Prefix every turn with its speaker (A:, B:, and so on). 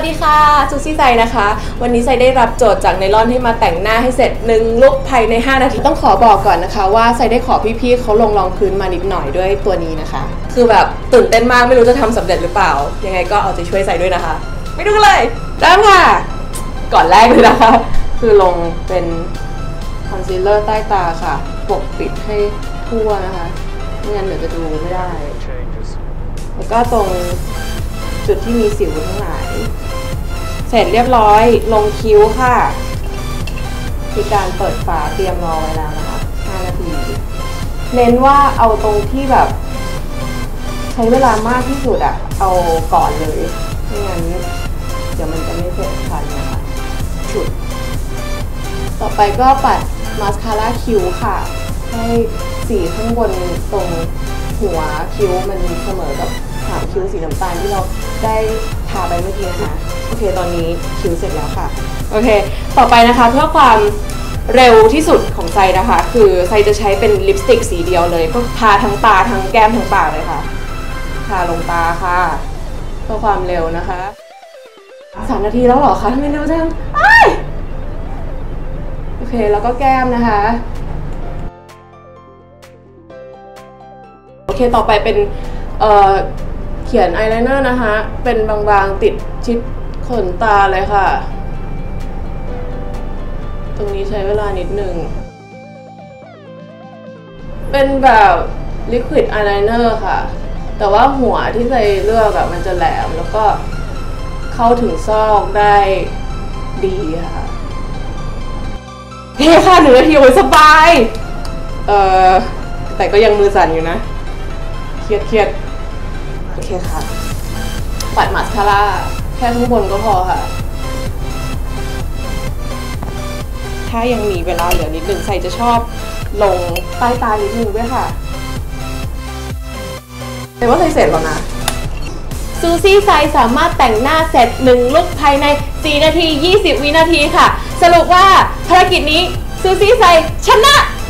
A: สดีค่ะซูซี่ไซนะคะวันนี้ไซได้รับโจทย์จากไนลอนให้มาแต่งหน้าให้เสร็จ1ลุคภายใน5นาทีต้องขอบอกก่อนนะคะว่าไซได้ขอพี่ๆเขาลงรองพื้นมานิดหน่อยด้วยตัวนี้นะคะคือแบบตื่นเต้นมากไม่รู้จะทำสำเร็จหรือเปล่ายังไงก็เอาใจช่วยไซด้วยนะคะไปดูกันเลยเริ่มค่ะก่อนแรกเลยนะคะคือลงเป็นคอนซีลเลอร์ใต้ตาค่ะปกปิดให้ทั่วนะคะไม่งั้นเดี๋ยวจะดูไม่ได้แล้วก็ตรงจุดที่มีสิวทั้งหลายเสร็จเรียบร้อยลงคิ้วค่ะมีการเปิดฝาเตรียมรอไว้แล้วนะคะ5นาทีเน้นว่าเอาตรงที่แบบใช้เวลามากที่สุดอะเอาก่อนเลยไม่งั้นเดี๋ยวมันจะไม่เสร็จทันนะคะฉุดต่อไปก็ปัดมาสคาร่าคิ้วค่ะให้สีข้างบนตรงหัวคิ้วมันเสมอกับหางคิ้วสีน้ำตาลที่เราได้ทาไปเมื่อกี้นะคะโอเคตอนนี้คิ้วเสร็จแล้วค่ะโอเคต่อไปนะคะเพื่อความเร็วที่สุดของไซนะคะคือไซจะใช้เป็นลิปสติกสีเดียวเลยก็ทาทั้งตาทั้งแก้มทั้งปากเลยค่ะทาลงตาค่ะเพื่อความเร็วนะคะ3 นาทีแล้วเหรอคะทำไมเร็วจังโอเคแล้วก็แก้มนะคะโอเคต่อไปเป็นเขียนอายไลเนอร์นะคะเป็นบางๆติดชิดขนตาเลยค่ะตรงนี้ใช้เวลานิดนึงเป็นแบบลิควิดอายไลเนอร์ค่ะแต่ว่าหัวที่ใส่เลือกแบบมันจะแหลมแล้วก็เข้าถึงซอกได้ดีค่ะเท่ค่ะ1 นาทีโอ้ยสบายแต่ก็ยังมือสั่นอยู่นะเครียดโอเคค่ะปัดมาสคาร่าแค่ข้างบนก็พอค่ะถ้ายังมีเวลาเหลือนิดนึงใส่จะชอบลงใต้ตานิดนึงด้วยค่ะแต่ว่าใส่เสร็จแล้วนะซูซี่ไซสามารถแต่งหน้าเสร็จ1ลุคภายใน4 นาที 20 วินาทีค่ะสรุปว่าภารกิจนี้ซูซี่ไซชนะ